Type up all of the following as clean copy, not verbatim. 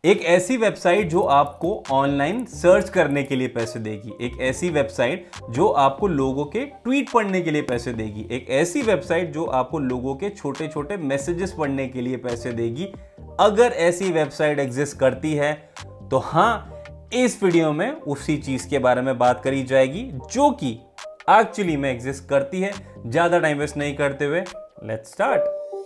एक ऐसी वेबसाइट जो आपको ऑनलाइन सर्च करने के लिए पैसे देगी, एक ऐसी वेबसाइट जो आपको लोगों के ट्वीट पढ़ने के लिए पैसे देगी, एक ऐसी वेबसाइट जो आपको लोगों के छोटे छोटे मैसेजेस पढ़ने के लिए पैसे देगी। अगर ऐसी वेबसाइट एग्जिस्ट करती है तो हाँ, इस वीडियो में उसी चीज के बारे में बात करी जाएगी जो कि एक्चुअली में एग्जिस्ट करती है। ज्यादा टाइम वेस्ट नहीं करते हुए लेट्स स्टार्ट।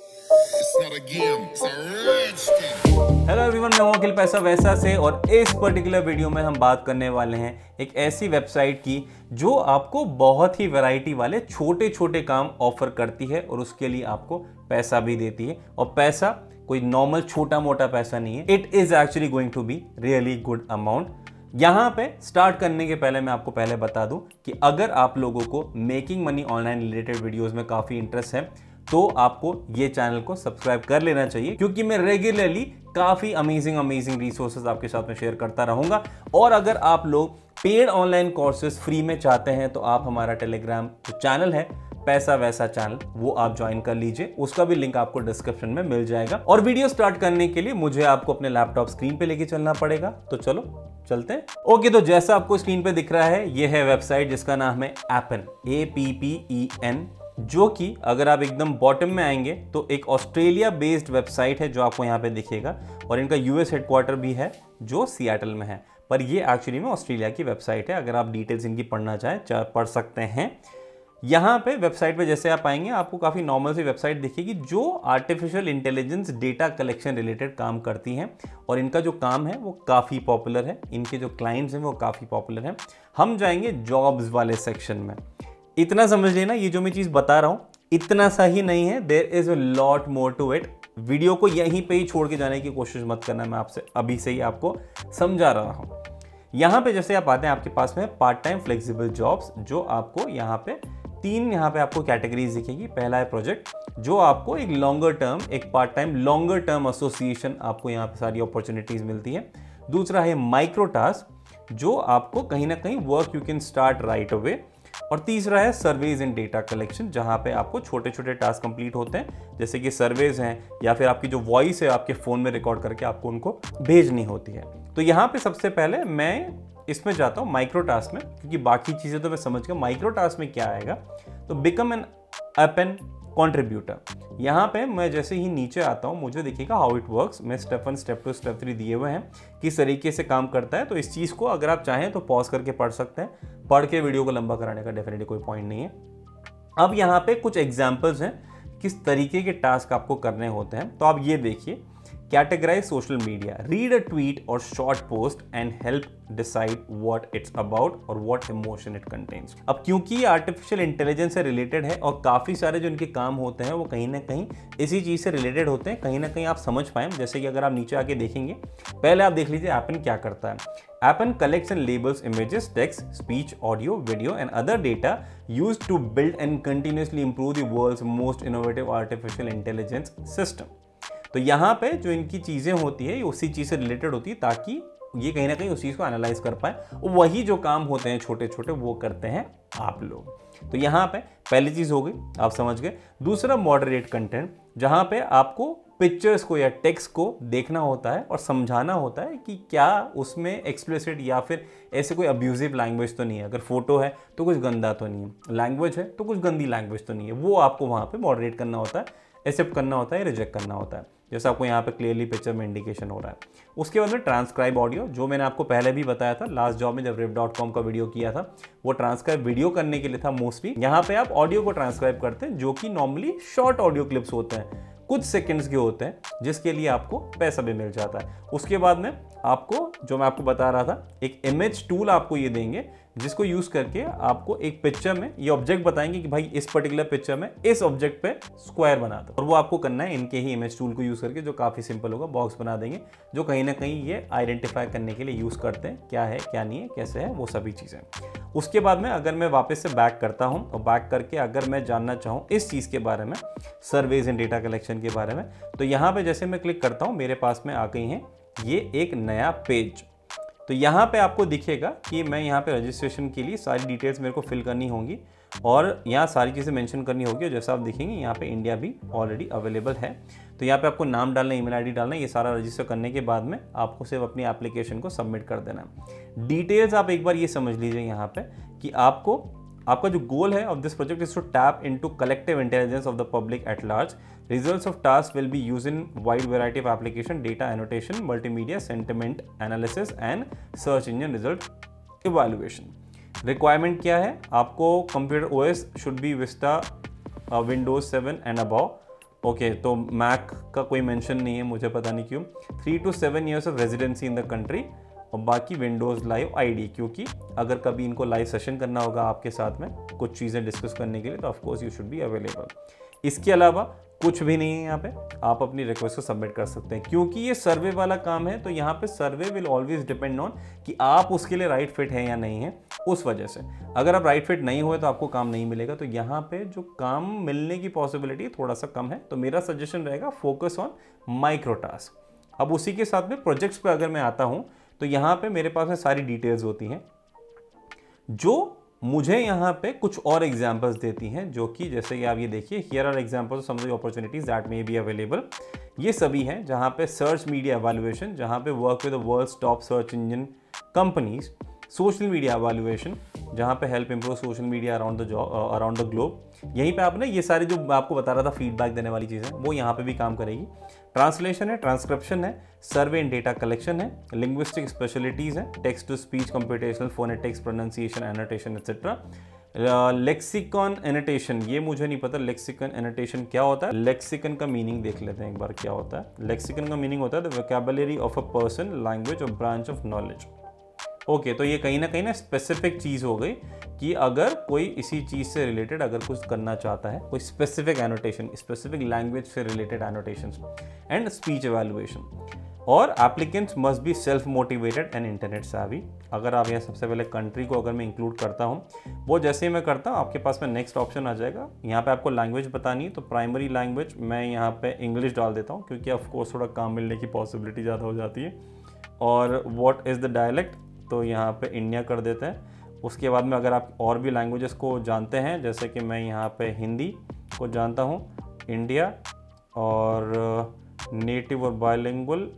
हेलो एवरीवन, मैं हूं अखिल पैसा वैसा से और इस पर्टिकुलर वीडियो में हम बात करने वाले हैं एक ऐसी वेबसाइट की जो आपको बहुत ही वैरायटी वाले छोटे छोटे काम ऑफर करती है और उसके लिए आपको पैसा भी देती है। और पैसा कोई नॉर्मल छोटा मोटा पैसा नहीं है, it is actually going to be really good amount. यहां पे स्टार्ट करने के पहले मैं आपको पहले बता दूं कि अगर आप लोगों को making money online related videos में काफी इंटरेस्ट है तो आपको ये चैनल को सब्सक्राइब कर लेना चाहिए, क्योंकि मैं रेगुलरली काफी अमेजिंग रिसोर्सेज आपके साथ में शेयर करता रहूंगा। और अगर आप लोग पेड ऑनलाइन कोर्सेज फ्री में चाहते हैं तो आप हमारा टेलीग्राम जो चैनल है पैसा वैसा चैनल, वो आप ज्वाइन कर लीजिए, उसका भी लिंक आपको डिस्क्रिप्शन में मिल जाएगा। और वीडियो स्टार्ट करने के लिए मुझे आपको अपने लैपटॉप स्क्रीन पे लेके चलना पड़ेगा, तो चलो चलते हैं। ओके, तो जैसा आपको स्क्रीन पे दिख रहा है ये है वेबसाइट जिसका नाम है एपन, APPEN, जो कि अगर आप एकदम बॉटम में आएंगे तो एक ऑस्ट्रेलिया बेस्ड वेबसाइट है जो आपको यहाँ पे दिखेगा। और इनका US हेडक्वार्टर भी है जो सियाटल में है, पर ये एक्चुअली में ऑस्ट्रेलिया की वेबसाइट है। अगर आप डिटेल्स इनकी पढ़ना चाहें पढ़ सकते हैं। यहाँ पे वेबसाइट पे जैसे आप आएंगे आपको काफ़ी नॉर्मल सी वेबसाइट दिखेगी जो artificial intelligence data collection related काम करती हैं। और इनका जो काम है वो काफ़ी पॉपुलर है, इनके जो क्लाइंट्स हैं वो काफ़ी पॉपुलर हैं। हम जाएंगे जॉब्स वाले सेक्शन में। इतना समझ लेना, ये जो मैं चीज़ बता रहा हूँ इतना सा ही नहीं है, there is a lot more to it. Video को यहीं पे ही छोड़ के जाने की कोशिश मत करना, मैं आपसे अभी से ही आपको समझा रहा हूँ। यहाँ पे जैसे आप आते हैं आपके पास में पार्ट टाइम फ्लेक्सिबल जॉब्स, जो आपको यहाँ पे तीन आपको कैटेगरीज दिखेगी। पहला है प्रोजेक्ट, जो आपको एक लॉन्गर टर्म, एक part time longer term association, आपको यहाँ पे सारी अपॉर्चुनिटीज मिलती है। दूसरा है माइक्रो टास्क, जो आपको कहीं ना कहीं work you can start right away. और तीसरा है सर्वेज एंड डेटा कलेक्शन, जहां पे आपको छोटे छोटे टास्क कंप्लीट होते हैं, जैसे कि सर्वेज हैं या फिर आपकी जो वॉइस है आपके फोन में रिकॉर्ड करके आपको उनको भेजनी होती है। तो यहाँ पे सबसे पहले मैं इसमें जाता हूँ माइक्रो टास्क में, क्योंकि बाकी चीज़ें तो मैं समझ गया। माइक्रो टास्क में क्या आएगा, तो बिकम एन एपन कंट्रीब्यूटर। यहाँ पे मैं जैसे ही नीचे आता हूँ मुझे देखिएगा हाउ इट वर्क्स। मैं स्टेप 1 स्टेप 2 स्टेप 3 दिए हुए हैं किस तरीके से काम करता है। तो इस चीज़ को अगर आप चाहें तो पॉज करके पढ़ सकते हैं, पढ़ के वीडियो को लंबा कराने का डेफिनेटली कोई पॉइंट नहीं है। अब यहाँ पे कुछ एग्जाम्पल्स हैं किस तरीके के टास्क आपको करने होते हैं, तो आप ये देखिए। Categorize social media, read a tweet और short post and help decide what it's about और व्हाट इमोशन इट कंटेन्स। अब क्योंकि ये आर्टिफिशियल इंटेलिजेंस से रिलेटेड है और काफ़ी सारे जो इनके काम होते हैं वो कहीं ना कहीं इसी चीज़ से रिलेटेड होते हैं, कहीं ना कहीं आप समझ पाएं। जैसे कि अगर आप नीचे आके देखेंगे, पहले आप देख लीजिए एपन क्या करता है। Appen collects and labels images, text, speech, audio, video and other data used to build and continuously improve the world's most innovative artificial intelligence system. तो यहाँ पे जो इनकी चीज़ें होती है उसी चीज़ से रिलेटेड होती है, ताकि ये कहीं ना कहीं उस चीज़ को एनालाइज कर पाए। वही जो काम होते हैं छोटे छोटे वो करते हैं आप लोग। तो यहाँ पे पहली चीज़ हो गई, आप समझ गए। दूसरा मॉडरेट कंटेंट, जहाँ पे आपको पिक्चर्स को या टेक्स्ट को देखना होता है और समझाना होता है कि क्या उसमें एक्सप्लिसिट या फिर ऐसे कोई अब्यूजिव लैंग्वेज तो नहीं है। अगर फोटो है तो कुछ गंदा तो नहीं है, लैंग्वेज है तो कुछ गंदी लैंग्वेज तो नहीं है, वो आपको वहाँ पे मॉडरेट करना होता है, एक्सेप्ट करना होता है, रिजेक्ट करना होता है, जैसा आपको यहाँ पे क्लियरली पिक्चर में इंडिकेशन हो रहा है। उसके बाद में ट्रांसक्राइब ऑडियो, जो मैंने आपको पहले भी बताया था लास्ट जॉब में जब rip.com का वीडियो किया था, वो ट्रांसक्राइब वीडियो करने के लिए था मोस्टली। यहाँ पे आप ऑडियो को ट्रांसक्राइब करते हैं, जो कि नॉर्मली शॉर्ट ऑडियो क्लिप्स होते हैं, कुछ सेकंड्स के होते हैं, जिसके लिए आपको पैसा भी मिल जाता है। उसके बाद में आपको, जो मैं आपको बता रहा था, एक इमेज टूल आपको ये देंगे, जिसको यूज करके आपको एक पिक्चर में ये ऑब्जेक्ट बताएंगे कि भाई इस पर्टिकुलर पिक्चर में इस ऑब्जेक्ट पे स्क्वायर बना दो। और वो आपको करना है इनके ही इमेज टूल को यूज करके, जो काफी सिंपल होगा। बॉक्स बना देंगे जो कहीं ना कहीं ये आइडेंटिफाई करने के लिए यूज करते हैं, क्या है क्या नहीं है, कैसे है, वो सभी चीजें। उसके बाद में अगर मैं वापस से बैक करता हूँ और बैक करके अगर मैं जानना चाहूँ इस चीज के बारे में, सर्वेज एंड डेटा कलेक्शन के बारे में, तो यहाँ पे जैसे मैं क्लिक करता हूँ मेरे पास में आ गई है ये एक नया पेज। तो यहाँ पे आपको दिखेगा कि मैं यहाँ पे रजिस्ट्रेशन के लिए सारी डिटेल्स मेरे को फिल करनी होंगी और यहाँ सारी चीज़ें मेंशन करनी होगी। जैसा आप देखेंगे यहाँ पे इंडिया भी ऑलरेडी अवेलेबल है। तो यहाँ पे आपको नाम डालना, ईमेल आईडी डालना, ये सारा रजिस्टर करने के बाद में आपको सिर्फ अपनी एप्लीकेशन को सबमिट कर देना है। डिटेल्स आप एक बार ये समझ लीजिए यहाँ पे कि आपका जो गोल है of this project is to tap into collective intelligence of the public at large. Results of task will be used in wide variety of application, data annotation, multimedia, sentiment analysis and search engine result evaluation. Requirement क्या है? आपको computer OS should be Vista, Windows 7 and above. Okay, तो Mac का कोई mention नहीं है, मुझे पता नहीं क्यों। 3 to 7 years of residency in the country, और बाकी विंडोज़ लाइव आईडी, क्योंकि अगर कभी इनको लाइव सेशन करना होगा आपके साथ में कुछ चीज़ें डिस्कस करने के लिए, तो of course you should be available. इसके अलावा कुछ भी नहीं है यहाँ पे, आप अपनी रिक्वेस्ट को सबमिट कर सकते हैं। क्योंकि ये सर्वे वाला काम है, तो यहाँ पे survey will always depend on कि आप उसके लिए राइट फिट है या नहीं है। उस वजह से अगर आप राइट फिट नहीं हुए तो आपको काम नहीं मिलेगा, तो यहाँ पे जो काम मिलने की पॉसिबिलिटी थोड़ा सा कम है। तो मेरा सजेशन रहेगा फोकस ऑन माइक्रो टास्क। अब उसी के साथ में प्रोजेक्ट्स पे अगर मैं आता हूँ, तो यहाँ पे मेरे पास में सारी डिटेल्स होती हैं जो मुझे यहाँ पे कुछ और एग्जांपल्स देती हैं, जो कि जैसे कि आप ये देखिए, here are examples of some of the opportunities that may be available. ये सभी हैं जहाँ पे सर्च मीडिया एवैल्यूएशन, जहाँ पे work with the world's top search engine companies, social media evaluation, जहाँ पे help improve social media around the globe. यहीं पे आपने ये सारी जो आपको बता रहा था फीडबैक देने वाली चीज़ें, वो यहाँ पे भी काम करेगी। ट्रांसलेशन है, ट्रांसक्रिप्शन है, सर्वे एंड डेटा कलेक्शन है, लिंग्विस्टिक स्पेशलिटीज़ हैं, text to speech, computational, phonetics, pronunciation, annotation etcetera. Lexicon annotation, ये मुझे नहीं पता लेक्सिकन एनोटेशन क्या होता है। लेक्सिकन का मीनिंग देख लेते हैं एक बार क्या होता है। लेक्सिकन का मीनिंग होता है the vocabulary of a person, language और ब्रांच ऑफ नॉलेज। ओके, तो ये कहीं ना स्पेसिफिक चीज़ हो गई कि अगर कोई इसी चीज़ से रिलेटेड अगर कुछ करना चाहता है, कोई स्पेसिफिक एनोटेशन, स्पेसिफिक लैंग्वेज से related annotations and speech evaluation. और applicants must be self motivated and internet savvy। अगर आप यहाँ सबसे पहले कंट्री को अगर मैं इंक्लूड करता हूँ, वो जैसे ही मैं करता हूँ आपके पास में नेक्स्ट ऑप्शन आ जाएगा। यहाँ पे आपको लैंग्वेज बतानी है, तो प्राइमरी लैंग्वेज मैं यहाँ पे इंग्लिश डाल देता हूँ, क्योंकि ऑफकोर्स थोड़ा काम मिलने की पॉसिबिलिटी ज़्यादा हो जाती है। और व्हाट इज़ द डायलेक्ट, तो यहाँ पे इंडिया कर देते हैं। उसके बाद में अगर आप और भी लैंग्वेजेस को जानते हैं, जैसे कि मैं यहाँ पे हिंदी को जानता हूँ, इंडिया, और नेटिव और बायलिंगुअल।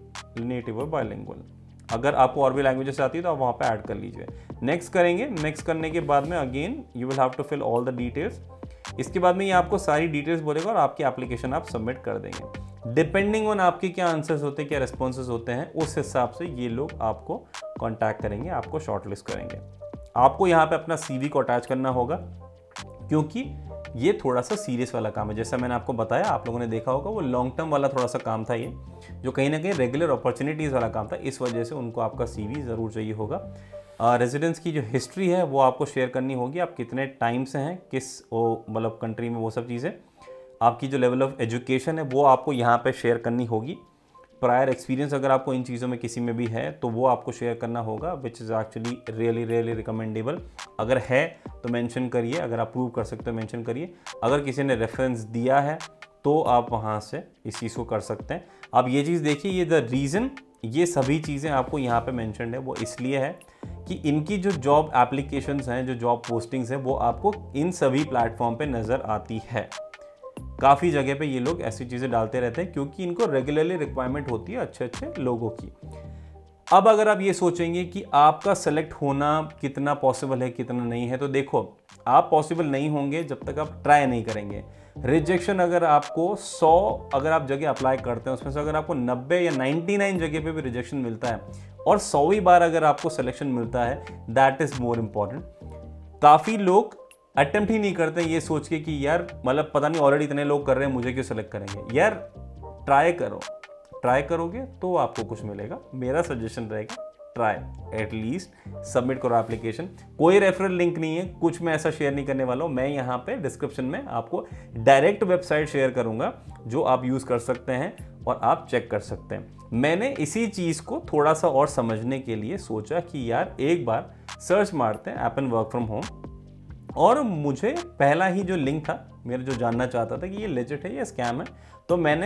अगर आपको और भी लैंग्वेजेस आती है तो आप वहाँ पे ऐड कर लीजिए। नेक्स्ट करेंगे। नेक्स्ट करने के बाद में again you will have to fill all the details. इसके बाद में ये आपको सारी डिटेल्स बोलेगा और आपकी एप्लीकेशन आप सबमिट कर देंगे। डिपेंडिंग ऑन आपके क्या आंसर्स होते हैं, क्या रिस्पॉन्सेज होते हैं, उस हिसाब से ये लोग आपको कॉन्टैक्ट करेंगे, आपको शॉर्टलिस्ट करेंगे। आपको यहाँ पे अपना CV को अटैच करना होगा, क्योंकि ये थोड़ा सा सीरियस वाला काम है। जैसा मैंने आपको बताया, आप लोगों ने देखा होगा, वो लॉन्ग टर्म वाला थोड़ा सा काम था, ये जो कहीं ना कहीं रेगुलर अपॉर्चुनिटीज़ वाला काम था। इस वजह से उनको आपका CV ज़रूर चाहिए होगा। रेजिडेंस की जो हिस्ट्री है वो आपको शेयर करनी होगी, आप कितने टाइम से हैं, किस मतलब कंट्री में, वो सब चीज़ें। आपकी जो लेवल ऑफ एजुकेशन है वो आपको यहाँ पे शेयर करनी होगी। प्रायर एक्सपीरियंस अगर आपको इन चीज़ों में किसी में भी है तो वो आपको शेयर करना होगा, which is actually really recommendable. अगर है तो मेंशन करिए, अगर आप प्रूव कर सकते हो मेंशन करिए। अगर किसी ने रेफरेंस दिया है तो आप वहाँ से इस चीज़ को कर सकते हैं। अब ये चीज़ देखिए, ये द रीज़न, ये सभी चीज़ें आपको यहाँ पे मेंशन्ड है, वो इसलिए है कि इनकी जो जॉब एप्लीकेशंस हैं, जो जॉब पोस्टिंग्स हैं, वो आपको इन सभी प्लेटफॉर्म पे नज़र आती है। काफ़ी जगह पे ये लोग ऐसी चीज़ें डालते रहते हैं, क्योंकि इनको रेगुलरली रिक्वायरमेंट होती है अच्छे अच्छे लोगों की। अब अगर आप ये सोचेंगे कि आपका सेलेक्ट होना कितना पॉसिबल है, कितना नहीं है, तो देखो, आप पॉसिबल नहीं होंगे जब तक आप ट्राई नहीं करेंगे। रिजेक्शन अगर आपको 100 अगर आप जगह अप्लाई करते हैं, उसमें से अगर आपको 90 या 99 जगह पे भी रिजेक्शन मिलता है और 100वीं बार अगर आपको सिलेक्शन मिलता है, दैट इज़ मोर इम्पॉर्टेंट। काफ़ी लोग अटेम्प्ट ही नहीं करते ये सोच के कि यार मतलब पता नहीं ऑलरेडी इतने लोग कर रहे हैं, मुझे क्यों सेलेक्ट करेंगे। यार ट्राई करो, ट्राई करोगे तो आपको कुछ मिलेगा। मेरा सजेशन रहेगा ट्राई, एटलीस्ट सबमिट करो एप्लीकेशन। कोई रेफरल लिंक नहीं है, कुछ मैं ऐसा शेयर नहीं करने वाला हूँ। मैं यहाँ पे डिस्क्रिप्शन में आपको डायरेक्ट वेबसाइट शेयर करूँगा जो आप यूज़ कर सकते हैं और आप चेक कर सकते हैं। मैंने इसी चीज़ को थोड़ा सा और समझने के लिए सोचा कि यार एक बार सर्च मारते हैं एपन वर्क फ्रॉम होम, और मुझे पहला ही जो लिंक था, मेरा जो जानना चाहता था कि ये लेजिट है या स्कैम है, तो मैंने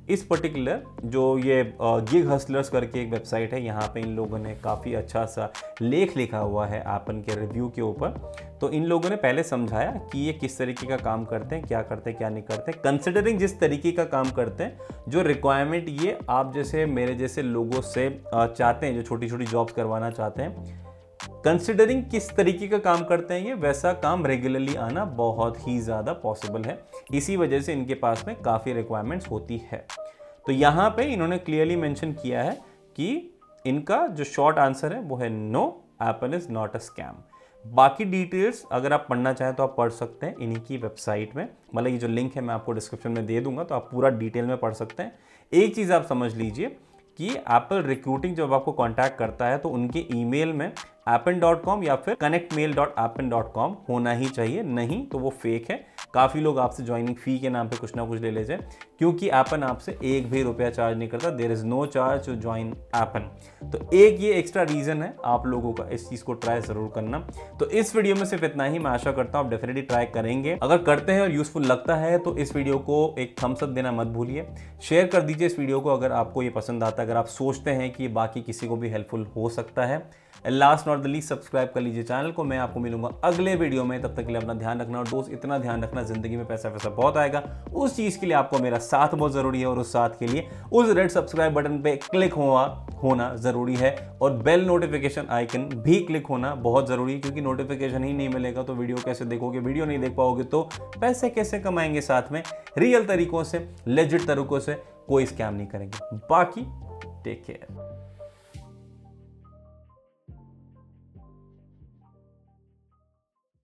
इस पर्टिकुलर जो ये गिग हसलर्स करके एक वेबसाइट है, यहाँ पे इन लोगों ने काफ़ी अच्छा सा लेख लिखा हुआ है एपन के रिव्यू के ऊपर। तो इन लोगों ने पहले समझाया कि ये किस तरीके का काम करते हैं, क्या करते हैं, क्या नहीं करते, कंसिडरिंग जिस तरीके का काम करते हैं, जो रिक्वायरमेंट ये आप जैसे मेरे जैसे लोगों से चाहते हैं, जो छोटी छोटी जॉब्स करवाना चाहते हैं, कंसिडरिंग किस तरीके का काम करते हैं ये, वैसा काम रेगुलरली आना बहुत ही ज़्यादा पॉसिबल है। इसी वजह से इनके पास में काफ़ी रिक्वायरमेंट्स होती है। तो यहाँ पे इन्होंने क्लियरली मेंशन किया है कि इनका जो शॉर्ट आंसर है वो है no, Appen is not a scam. बाकी डिटेल्स अगर आप पढ़ना चाहें तो आप पढ़ सकते हैं इन्हीं की वेबसाइट में, मतलब ये जो लिंक है मैं आपको डिस्क्रिप्शन में दे दूंगा, तो आप पूरा डिटेल में पढ़ सकते हैं। एक चीज़ आप समझ लीजिए कि एप्पल रिक्रूटिंग जब आपको कांटेक्ट करता है तो उनके ईमेल में appen.com या फिर connectmail.appen.com होना ही चाहिए, नहीं तो वो फेक है। काफ़ी लोग आपसे ज्वाइनिंग फ़ी के नाम पे कुछ ना कुछ ले लेते हैं, क्योंकि एपन आपसे एक भी रुपया चार्ज नहीं करता। There is no charge to join Appen. तो एक ये एक्स्ट्रा रीज़न है आप लोगों का इस चीज़ को ट्राई ज़रूर करना। तो इस वीडियो में सिर्फ इतना ही, मैं आशा करता हूँ आप डेफिनेटली ट्राई करेंगे। अगर करते हैं और यूज़फुल लगता है तो इस वीडियो को एक थम्स अप देना मत भूलिए, शेयर कर दीजिए इस वीडियो को अगर आपको ये पसंद आता है, अगर आप सोचते हैं कि बाकी किसी को भी हेल्पफुल हो सकता है। Last not the least subscribe कर लीजिए चैनल को। मैं आपको मिलूंगा अगले वीडियो में, तब तक के लिए अपना ध्यान रखना। और दोस्त इतना ध्यान रखना, जिंदगी में पैसा वैसा बहुत आएगा, उस चीज़ के लिए आपको मेरा साथ बहुत ज़रूरी है, और उस साथ के लिए उस रेड सब्सक्राइब बटन पे क्लिक होना ज़रूरी है, और बेल नोटिफिकेशन आइकन भी क्लिक होना बहुत ज़रूरी है, क्योंकि नोटिफिकेशन ही नहीं मिलेगा तो वीडियो कैसे देखोगे, वीडियो नहीं देख पाओगे तो पैसे कैसे कमाएंगे साथ में, रियल तरीकों से, लेजिट तरीकों से, कोई स्कैम नहीं करेंगे। बाकी टेक केयर।